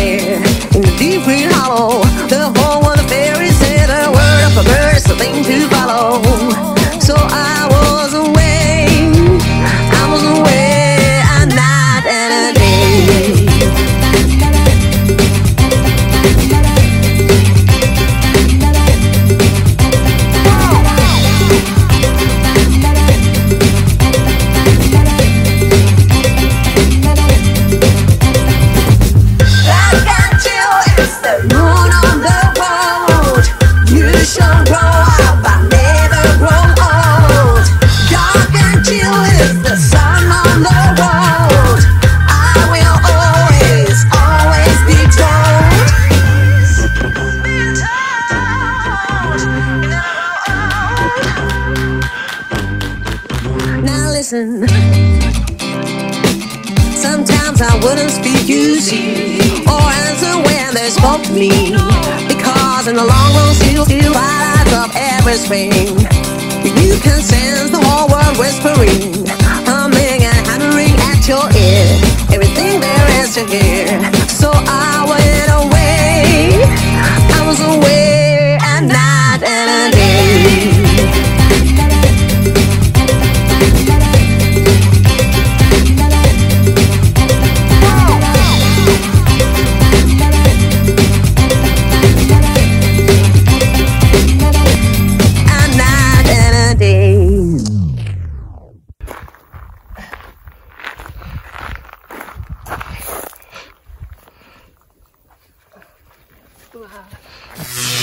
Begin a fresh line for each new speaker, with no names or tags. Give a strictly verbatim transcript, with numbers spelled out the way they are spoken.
there in the deep green hollow. The whole world of fairies said a word of a bird, something to follow. So I was away, I was away a night and a day. Listen, sometimes I wouldn't speak, you see, or answer when they spoke to me, because in the long run still still lights up every spring. You can sense the whole world whispering, humming and hammering at your ear, everything there is to hear. So I went away, I was away a night and a day.
Wow.